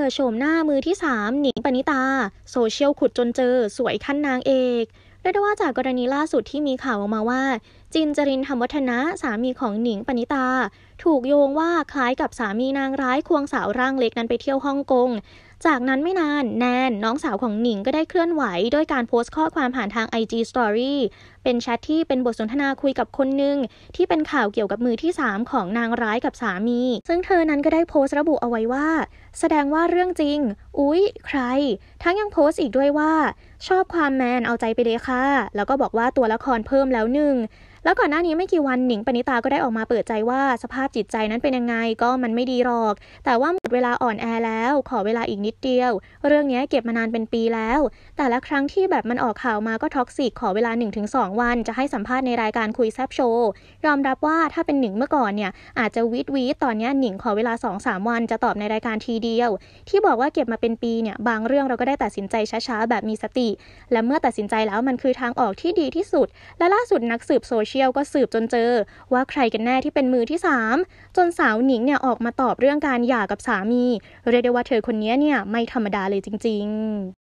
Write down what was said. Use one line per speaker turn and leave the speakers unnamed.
ดโฉมหน้ามือที่3หนิงปณิตาโซเชียลขุดจนเจอสวยขั้นนางเอกเรียกได้ว่าจากกรณีล่าสุดที่มีข่าวออกมาว่าจินจรินทร์ ธรรมวัฒนะสามีของหนิงปณิตาถูกโยงว่าคล้ายกับสามีนางร้ายควงสาวร่างเล็กนั้นไปเที่ยวฮ่องกงจากนั้นไม่นานแนนน้องสาวของหนิงก็ได้เคลื่อนไหวด้วยการโพสต์ข้อความผ่านทาง IG Story เป็นแชทที่เป็นบทสนทนาคุยกับคนหนึ่งที่เป็นข่าวเกี่ยวกับมือที่3ของนางร้ายกับสามีซึ่งเธอนั้นก็ได้โพสต์ระบุเอาไว้ว่าแสดงว่าเรื่องจริงอุ๊ยใครทั้งยังโพสต์อีกด้วยว่าชอบความแมนเอาใจไปเลยค่ะแล้วก็บอกว่าตัวละครเพิ่มแล้วหนึ่งแล้วก่อนหน้านี้ไม่กี่วันหนิงปณิตาก็ได้ออกมาเปิดใจว่าสภาพจิตใจนั้นเป็นยังไงก็มันไม่ดีหรอกแต่ว่าหมดเวลาอ่อนแอแล้วขอเวลาอีกนิดเดียวเรื่องนี้เก็บมานานเป็นปีแล้วแต่ละครั้งที่แบบมันออกข่าวมาก็ท็อกซิกขอเวลา 1-2 วันจะให้สัมภาษณ์ในรายการคุยแซบโชว์ยอมรับว่าถ้าเป็นหนิงเมื่อก่อนเนี่ยอาจจะวีดตอนนี้หนิงขอเวลา 2-3 วันจะตอบในรายการทีเดียวที่บอกว่าเก็บมาเป็นปีเนี่ยบางเรื่องเราก็ได้ตัดสินใจช้าๆแบบมีสติและเมื่อตัดสินใจแล้วมันคือทางออกที่ดีที่สุดและล่าสุดนักสืบโซเชียลก็สืบจนเจอว่าใครกันแน่ที่เป็นมือที่3จนสาวหนิงเนี่ยออกมาตอบเรื่องการหย่ากับสามีเรียกได้ว่าเธอคนนี้เนี่ยไม่ธรรมดาเลยจริงๆ